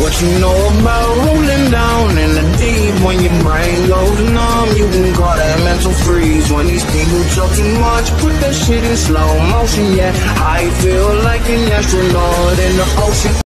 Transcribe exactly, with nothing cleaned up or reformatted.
What you know about rolling down in the deep? When your brain goes numb, you can call that mental freeze. When these people talk too much, put that shit in slow motion, yeah. I feel like an astronaut in the ocean.